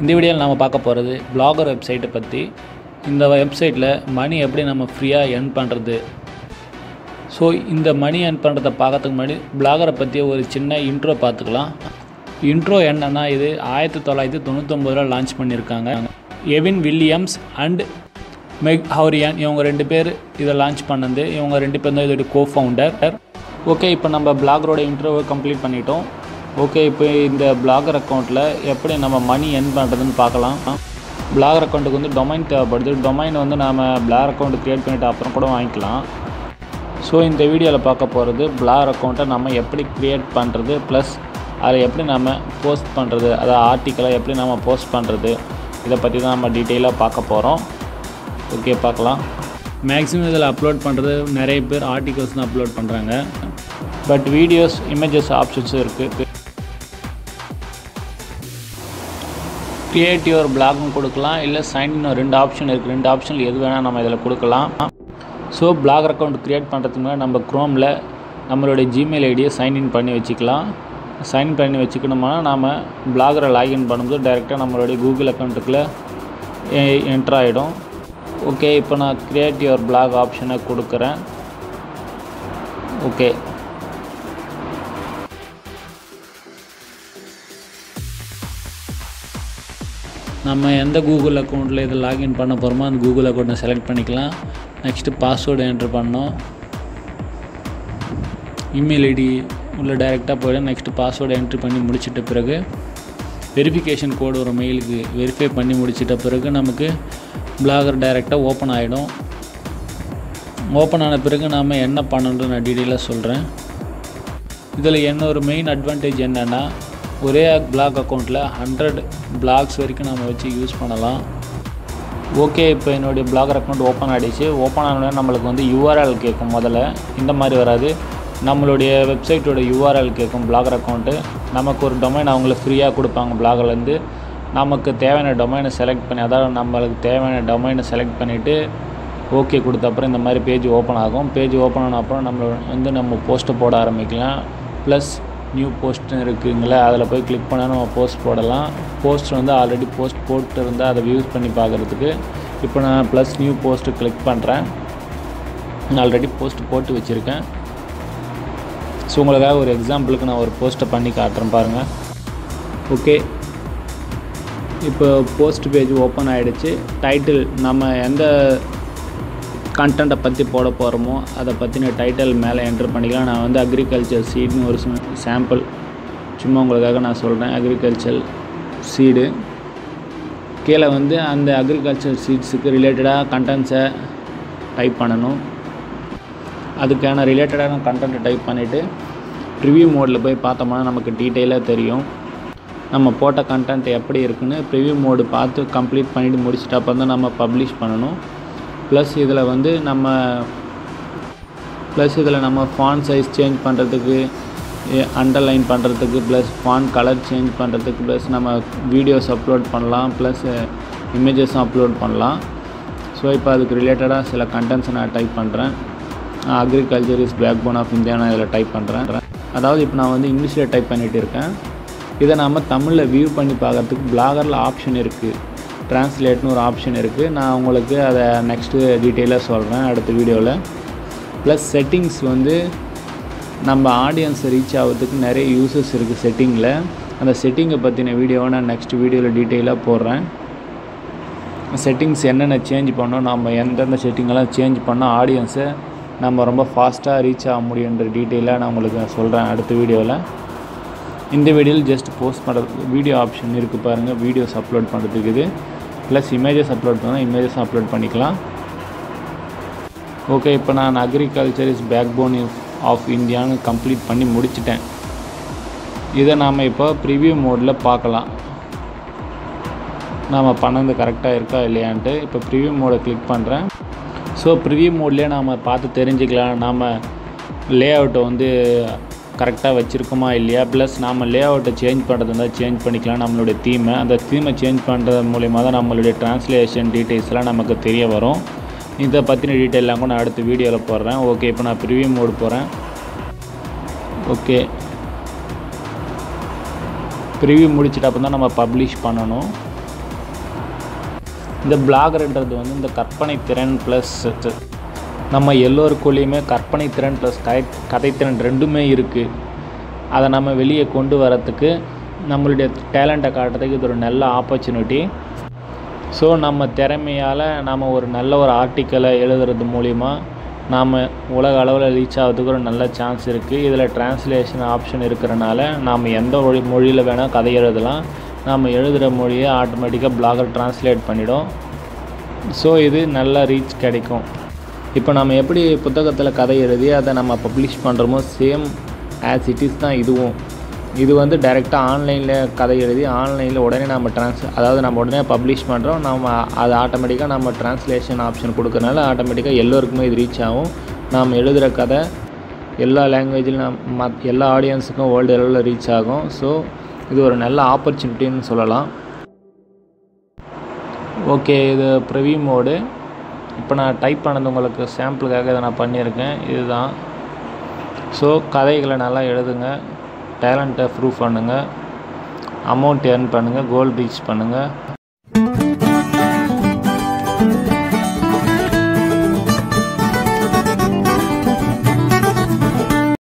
இந்த வீடியோவில் நாம் பார்க்க போகிறது பிளாகர் வெப்சைட்டை பற்றி. இந்த வெப்சைட்டில் மணி எப்படி நம்ம ஃப்ரீயாக earn பண்ணுறது. ஸோ இந்த மணி earn பண்ணுறதை பார்க்கறதுக்கு முன்னாடி பிளாகரை பற்றி ஒரு சின்ன இன்ட்ரோ பார்த்துக்கலாம். இன்ட்ரோ என்னென்னா, இது 1999 லான்ச் பண்ணியிருக்காங்க. Evan Williams and Meg Hourihan இவங்க 2 பேர் இதை லான்ச் பண்ணது. இவங்க 2 பேர் தான் இதோட கோஃபவுண்டர். ஓகே, இப்போ நம்ம பிளாகரோட இன்ட்ரோவை கம்ப்ளீட் பண்ணிட்டோம். ஓகே, இப்போ இந்த பிளாகர் அக்கௌண்ட்டில் எப்படி நம்ம மணி earn பண்ணுறதுன்னு பார்க்கலாம். பிளாகர் அக்கௌண்ட்டுக்கு வந்து டொமைன் தேவைப்படுது. டொமைன் வந்து நாம் பிளாகர் அக்கௌண்ட் க்ரியேட் பண்ணிவிட்டு அப்புறம் கூட வாங்கிக்கலாம். ஸோ இந்த வீடியோவில் பார்க்க போகிறது பிளாகர் அக்கௌண்ட்டை நம்ம எப்படி க்ரியேட் பண்ணுறது, ப்ளஸ் அதை எப்படி நம்ம போஸ்ட் பண்ணுறது, அதாவது ஆர்டிக்கலை எப்படி நம்ம போஸ்ட் பண்ணுறது, இதை பற்றி தான் நம்ம டீட்டெயிலாக பார்க்க போகிறோம். ஓகே, பார்க்கலாம். மேக்ஸிமம் இதில் அப்லோட் பண்ணுறது நிறைய பேர் ஆர்டிகல்ஸ் தான் அப்லோட் பண்ணுறாங்க. பட் வீடியோஸ், இமேஜஸ் ஆப்ஷன்ஸும் இருக்குது. கிரியேட் யுவர் பிளாகும் கொடுக்கலாம், இல்லை சைன்இன் 2 ஆப்ஷன் இருக்குது. 2 ஆப்ஷனில் எது வேணால் நம்ம இதில் கொடுக்கலாம். ஸோ பிளாகர் அக்கௌண்ட் க்ரியேட் பண்ணுறதுக்கு முன்னாடி நம்ம க்ரோமில் நம்மளுடைய ஜிமெயில் ஐடியை சைன்இன் பண்ணி வச்சுக்கலாம். சைன்இன் பண்ணி வச்சுக்கணும்னா நாம் பிளாகரை லாகின் பண்ணும்போது டைரெக்டாக நம்மளுடைய கூகுள் அக்கௌண்ட்டுக்குள்ளே என்ட்ரு ஆகிடும். ஓகே, இப்போ நான் கிரியேட் யுவர் பிளாக் ஆப்ஷனை கொடுக்குறேன். ஓகே, நம்ம எந்த கூகுள் அக்கௌண்ட்டில் இதை லாகின் பண்ண போகிறோமோ அந்த கூகுள் அக்கௌண்ட்டை செலக்ட் பண்ணிக்கலாம். நெக்ஸ்ட்டு பாஸ்வேர்டு என்ட்ரு பண்ணோம். இமெயில் ஐடி உள்ள டைரெக்டாக போய்டும். நெக்ஸ்ட்டு பாஸ்வேர்டு என்ட்ரு பண்ணி முடிச்சிட்ட பிறகு வெரிஃபிகேஷன் கோடு ஒரு மெயிலுக்கு வெரிஃபை பண்ணி முடிச்சிட்ட பிறகு நமக்கு பிளாகர் டைரெக்டாக ஓப்பன் ஆகிடும். ஓப்பன் ஆன பிறகு நாம் என்ன பண்ணணுன்னு நான் டீட்டெயிலாக சொல்கிறேன். இதில் என்ன ஒரு மெயின் அட்வான்டேஜ் என்னென்னா, ஒரே பிளாக் அக்கௌண்ட்டில் 100 பிளாக்ஸ் வரைக்கும் நம்ம வச்சு யூஸ் பண்ணலாம். ஓகே, இப்போ என்னுடைய பிளாகர் அக்கௌண்ட் ஓப்பன் ஆகிடுச்சு. ஓப்பன் ஆனோடனே நம்மளுக்கு வந்து யூஆர்எல் கேட்கும். முதல்ல இந்த மாதிரி வராது, நம்மளுடைய வெப்சைட்டோட யூஆர்எல் கேட்கும். பிளாகர் அக்கௌண்ட்டு நமக்கு ஒரு டொமைன் அவங்களுக்கு ஃப்ரீயாக கொடுப்பாங்க. பிளாகர்லேருந்து நமக்கு தேவையான டொமைனை செலக்ட் பண்ணி, அதாவது நம்மளுக்கு தேவையான டொமைனை செலக்ட் பண்ணிவிட்டு ஓகே கொடுத்த அப்புறம் இந்த மாதிரி பேஜ் ஓப்பன் ஆகும். பேஜ் ஓப்பன் ஆன அப்புறம் நம்ம போஸ்ட்டை போட ஆரம்பிக்கலாம். ப்ளஸ் நியூ போஸ்ட்னு இருக்குங்களே, அதில் போய் கிளிக் பண்ணால் நம்ம போஸ்ட் போடலாம். போஸ்ட் வந்து ஆல்ரெடி போஸ்ட் போட்டு இருந்தால் அதை வியூஸ் பண்ணி பார்க்குறதுக்கு இப்போ நான் ப்ளஸ் நியூ போஸ்ட்டு கிளிக் பண்ணுறேன். நான் ஆல்ரெடி போஸ்ட் போட்டு வச்சுருக்கேன். ஸோ உங்களுக்காக ஒரு எக்ஸாம்பிளுக்கு நான் ஒரு போஸ்ட்டை பண்ணி காட்டுறேன் பாருங்கள். ஓகே, இப்போ போஸ்ட் பேஜ் ஓப்பன் ஆகிடுச்சு. டைட்டில் நம்ம எந்த கண்டென்ட்டை பற்றி போட போகிறோமோ அதை பற்றின டைட்டில் மேலே என்ட்ரு பண்ணிக்கலாம். நான் வந்து அக்ரிகல்ச்சர் சீட்னு ஒரு சாம்பிள் சும்மா உங்களுக்காக நான் சொல்கிறேன். அக்ரிகல்ச்சர் சீடு கீழே வந்து அந்த அக்ரிகல்ச்சர் சீட்ஸுக்கு ரிலேட்டடாக கண்டென்ட்ஸை டைப் பண்ணணும். அதுக்கான ரிலேட்டடான கண்டென்ட்டை டைப் பண்ணிவிட்டு ப்ரிவ்யூ மோடில் போய் பார்த்தோம்னா நமக்கு டீட்டெயிலாக தெரியும் நம்ம போட்ட கண்டென்ட் எப்படி இருக்குன்னு. ப்ரிவ்யூ மோடு பார்த்து கம்ப்ளீட் பண்ணிவிட்டு முடிச்சுட்டு அப்போ தான் நம்ம பப்ளிஷ் பண்ணணும். ப்ளஸ் இதில் வந்து நம்ம ஃபாண்ட் சைஸ் சேஞ்ச் பண்ணுறதுக்கு, அண்டர்லைன் பண்ணுறதுக்கு, ப்ளஸ் ஃபாண்ட் கலர் சேஞ்ச் பண்ணுறதுக்கு, ப்ளஸ் நம்ம வீடியோஸ் அப்லோட் பண்ணலாம், ப்ளஸ் இமேஜஸும் அப்லோட் பண்ணலாம். ஸோ இப்போ அதுக்கு ரிலேட்டடாக சில கண்டென்ட்ஸை நான் டைப் பண்ணுறேன். Agriculture is backbone of India நான் இதில் டைப் பண்ணுறேன். அதாவது இப்போ நான் வந்து இங்கிலீஷில் டைப் பண்ணிகிட்டு இருக்கேன். இதை நம்ம தமிழில் வியூ பண்ணி பார்க்குறதுக்கு பிளாகரில் ஆப்ஷன் இருக்குது. ட்ரான்ஸ்லேட்னு ஒரு ஆப்ஷன் இருக்குது. நான் உங்களுக்கு அதை நெக்ஸ்ட்டு டீட்டெயிலாக சொல்கிறேன் அடுத்த வீடியோவில். ப்ளஸ் செட்டிங்ஸ் வந்து நம்ம ஆடியன்ஸை ரீச் ஆகிறதுக்கு நிறைய யூசஸ் இருக்குது செட்டிங்கில். அந்த செட்டிங்கை பற்றின வீடியோவை நான் நெக்ஸ்ட் வீடியோவில் டீட்டெயிலாக போடுறேன். செட்டிங்ஸ் என்னென்ன சேஞ்ச் பண்ணோம், நம்ம எந்தெந்த செட்டிங்கெல்லாம் சேஞ்ச் பண்ணால் ஆடியன்ஸை நம்ம ரொம்ப ஃபாஸ்ட்டாக ரீச் ஆக முடியுன்ற டீட்டெயிலாக நான் உங்களுக்கு சொல்கிறேன் அடுத்த வீடியோவில். இந்த வீடியோவில் ஜஸ்ட் போஸ்ட் பண்ணுறதுக்கு வீடியோ ஆப்ஷன் இருக்குது பாருங்கள். வீடியோஸ் அப்லோட் பண்ணுறதுக்கு இது, ப்ளஸ் இமேஜஸ் அப்லோட் பண்ணால் இமேஜஸ் அப்லோட் பண்ணிக்கலாம். ஓகே, இப்போ நான் agriculture is backbone of இந்தியான்னு கம்ப்ளீட் பண்ணி முடிச்சிட்டேன். இதை நாம் இப்போ ப்ரிவ்யூ மோடில் பார்க்கலாம் நாம் பண்ணது கரெக்டாக இருக்கா இல்லையான்ட்டு. இப்போ ப்ரிவ்யூ மோடை கிளிக் பண்ணுறேன். ஸோ ப்ரிவ்யூ மோட்லேயே நாம் பார்த்து தெரிஞ்சுக்கலாம் நாம் லே அவுட்டை வந்து கரெக்டாக வச்சுருக்கோமா இல்லையா. ப்ளஸ் நாம் லே அவுட்டை சேஞ்ச் பண்ணுறது இருந்தால் சேஞ்ச் பண்ணிக்கலாம். நம்மளுடைய தீமை, அந்த தீமை சேஞ்ச் பண்ணுறது மூலிமா தான் நம்மளுடைய ட்ரான்ஸ்லேஷன் டீட்டெயில்ஸ்லாம் நமக்கு தெரிய வரும். இதை பற்றின டீட்டெயிலாம் கூட நான் அடுத்த வீடியோவில் போடுறேன். ஓகே, இப்போ நான் ப்ரிவ்யூ மோடு போகிறேன். ஓகே, ப்ரிவ்யூ முடிச்சிட்டு அப்போ தான் நம்ம பப்ளிஷ் பண்ணணும். இந்த பிளாகர்ன்றது வந்து இந்த கற்பனை திறன் ப்ளஸ் நம்ம எல்லோருக்குள்ளேயுமே கற்பனை திறன் ப்ளஸ் கதைத்திறன் ரெண்டுமே இருக்குது. அதை நம்ம வெளியே கொண்டு வரத்துக்கு நம்மளுடைய டேலண்ட்டை காட்டுறதுக்கு இது ஒரு நல்ல ஆப்பர்ச்சுனிட்டி. ஸோ நம்ம திறமையால் நாம் ஒரு நல்ல ஒரு ஆர்டிக்கலை எழுதுறது மூலிமா நாம் உலக அளவில் ரீச் ஆகிறதுக்கு ஒரு நல்ல சான்ஸ் இருக்குது. இதில் டிரான்ஸ்லேஷன் ஆப்ஷன் இருக்கிறனால நாம் எந்த மொழியில் வேணால் கதை எழுதலாம். நாம் எழுதுகிற மொழியை ஆட்டோமேட்டிக்காக பிளாகர் டிரான்ஸ்லேட் பண்ணிடும். ஸோ இது நல்ல ரீச் கிடைக்கும். இப்போ நம்ம எப்படி புத்தகத்தில் கதை எழுதி அதை நம்ம பப்ளிஷ் பண்ணுறோமோ சேம் ஆஸ் இட் இஸ் தான் இதுவும். இது வந்து டைரெக்டாக ஆன்லைனில் கதை எழுதி ஆன்லைனில் உடனே நம்ம அதாவது நம்ம உடனே பப்ளிஷ் பண்ணுறோம். நம்ம அது ஆட்டோமேட்டிக்காக நம்ம டிரான்ஸ்லேஷன் ஆப்ஷன் கொடுக்கறனால ஆட்டோமேட்டிக்காக எல்லோருக்குமே இது ரீச் ஆகும். நாம் எழுதுகிற கதை எல்லா லாங்குவேஜிலும் எல்லா ஆடியன்ஸுக்கும் வேர்ல்டு லெவலில் ரீச் ஆகும். ஸோ இது ஒரு நல்ல ஆப்பர்ச்சுனிட்டின்னு சொல்லலாம். ஓகே, இது ப்ரிவ்யூ மோடு. இப்போ நான் டைப் பண்ணது உங்களுக்கு சாம்பிளுக்காக இதை நான் பண்ணியிருக்கேன். இதுதான். ஸோ கதைகளை நல்லா எழுதுங்க, டேலண்ட்டை ப்ரூவ் பண்ணுங்கள், அமௌண்ட் ஏர்ன் பண்ணுங்கள், கோல் ரீச் பண்ணுங்கள்.